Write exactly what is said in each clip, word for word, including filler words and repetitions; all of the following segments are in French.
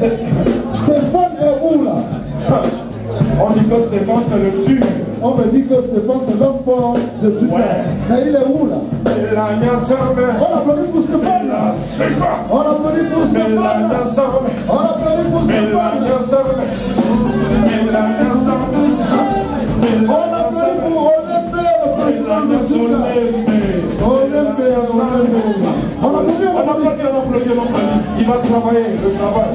Stéphane est où là? On dit que Stéphane c'est le tueur. On me dit que Stéphane c'est l'homme fort de Super. Ouais. Mais il est où là? On applaudit pour Stéphane. On applaudit pour Stéphane. On applaudit pour Stéphane. On applaudit pour Olembe, le président de Super. Olembe, Olembe. On applaudit, on applaudit, on applaudit. Il va travailler, le travail.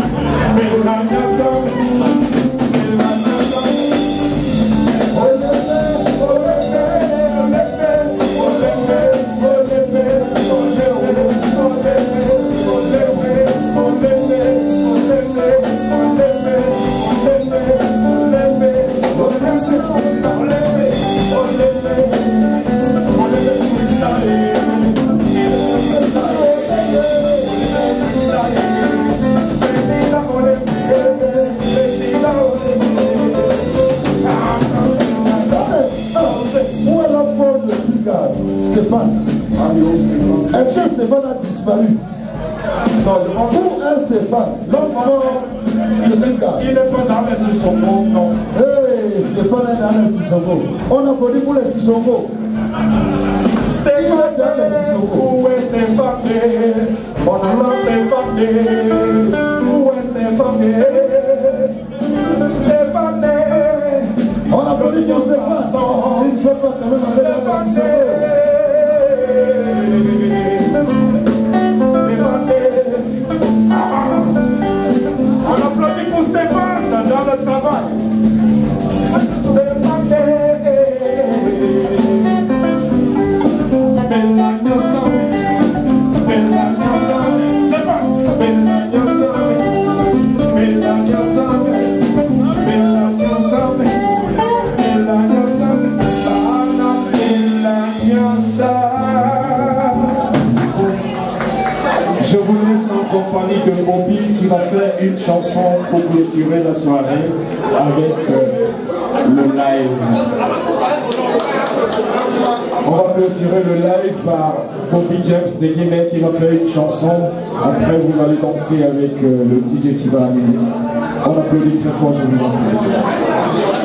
Stéphane. Est-ce que Stéphane a disparu? Non, je pense. Où est Stéphane? L'homme fort de Stuttgart. Il est pas dans les Sissoko, non. Hey, Stéphane est dans les Sissoko. On applaudit pour les Sissoko. Stéphane est dans les Sissoko. Où est Stéphane? On a Stéphane. Où est Stéphane? Stéphane. On applaudit pour Stéphane. Il ne peut pas quand même aller dans les Sissoko. On applaudit pour Stéphane dans le travail. Stéphane, bella canzone, bella canzone, Stéphane, bella canzone, bella canzone, bella canzone, bella canzone, bella canzone. Je vous laisse en compagnie de Bobby qui va faire une chanson pour clôturer la soirée avec euh, le live. On va clôturer le live par Bobby James de Guinée qui va faire une chanson. Après vous allez danser avec euh, le D J qui va arriver. On applaudit très fort, je vous en prie.